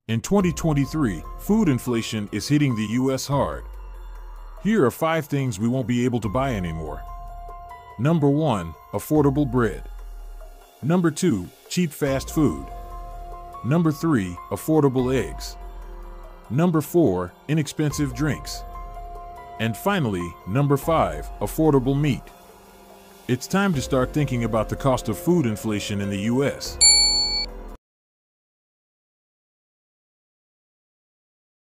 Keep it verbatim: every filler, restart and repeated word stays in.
In twenty twenty-three, food inflation is hitting the U S hard. Here are five things we won't be able to buy anymore. Number one, affordable bread. Number two, cheap fast food. Number three, affordable eggs. Number four, inexpensive drinks. And finally, number five, affordable meat. It's time to start thinking about the cost of food inflation in the U S